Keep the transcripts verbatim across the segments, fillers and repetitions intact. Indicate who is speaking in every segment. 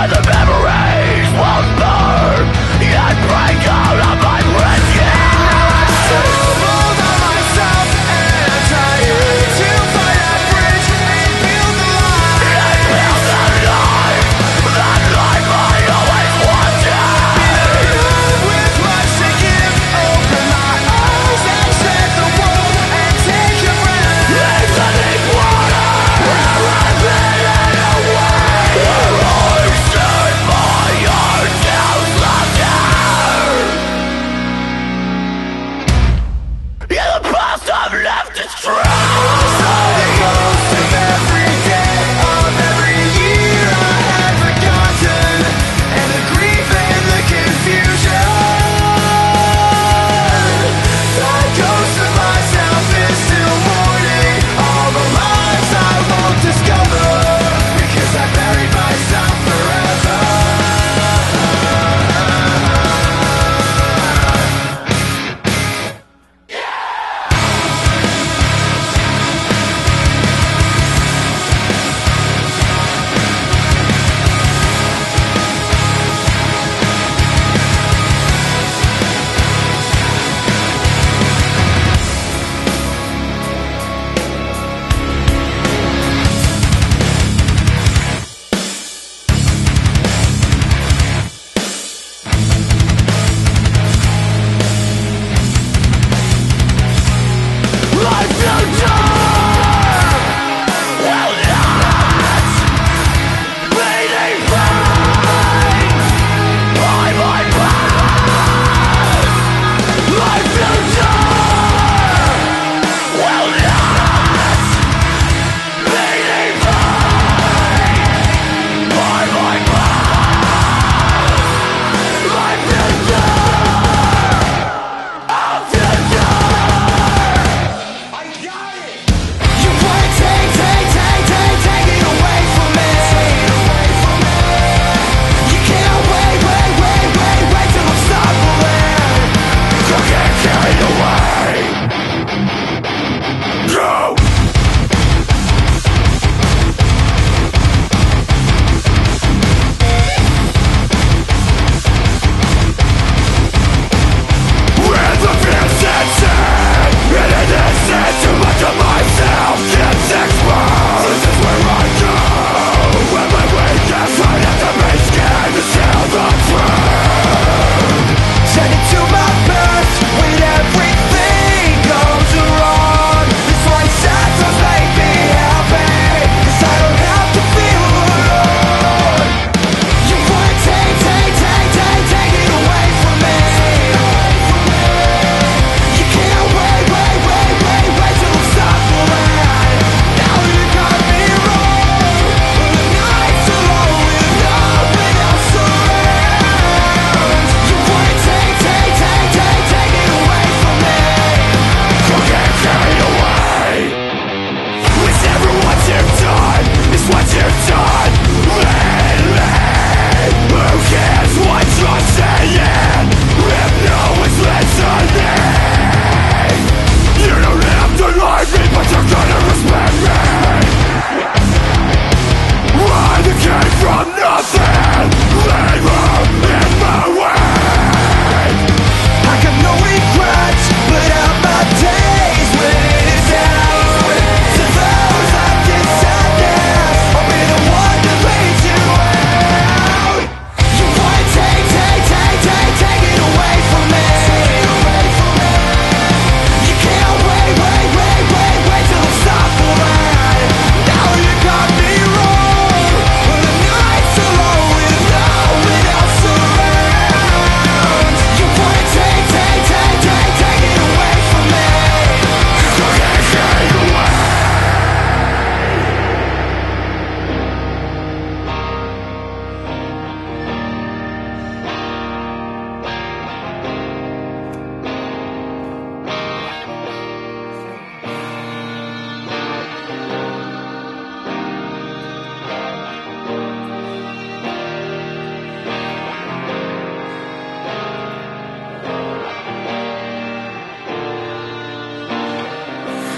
Speaker 1: the memories won't burn, yet break out of my written. Now I stumbled on myself and I'm trying to find a bridge and build the life. And build the life, that life I always wanted. In a room with much to give, open my eyes and check the world and take a breath. It's a deep water, where I've been away, where I stand.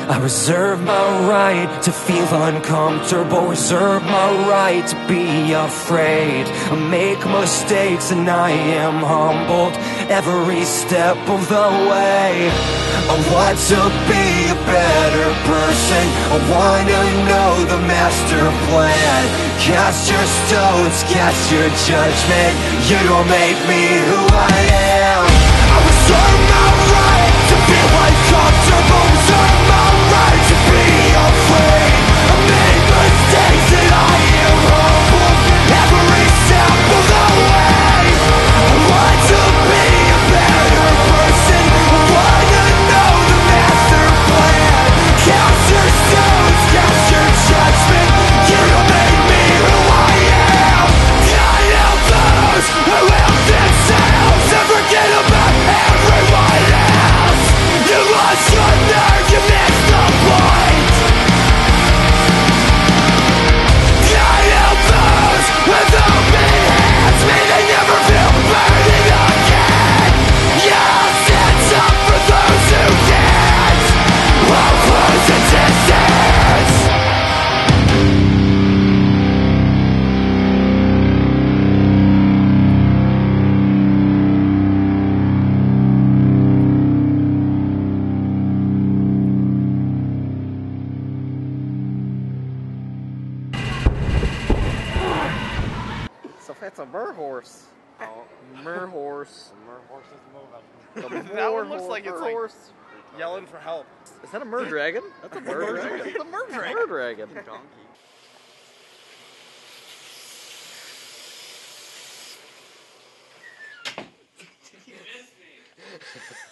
Speaker 1: I reserve my right to feel uncomfortable, reserve my right to be afraid. I make mistakes and I am humbled every step of the way. I want to be a better person, I want to know the master plan. Cast your stones, cast your judgment, you don't make me who I am. I reserve my right to feel uncomfortable, reserve my right to be afraid. I make mistakes and I am humble every step of the way. I want to be a better person, I want to know the master plan. Cast your stones, cast your judgment, you don't make me who I am. I am those who help themselves and forget about everyone else. You lost your nerve, you missed the point. I am those with open hands, may they never feel burning again. Yeah, I'll stand up for those who can't. I'll close the distance.
Speaker 2: So that's a mer horse.
Speaker 3: Oh,
Speaker 2: Mer horse.
Speaker 3: mer horse is moving.
Speaker 2: The
Speaker 3: That
Speaker 2: mer
Speaker 3: one looks like it's
Speaker 2: mer
Speaker 3: like
Speaker 2: horse.
Speaker 3: yelling for help.
Speaker 2: Is that a mer dragon? That's a mer dragon.
Speaker 3: The mer dragon.
Speaker 2: Mer dragon.
Speaker 3: Donkey.
Speaker 4: You missed me.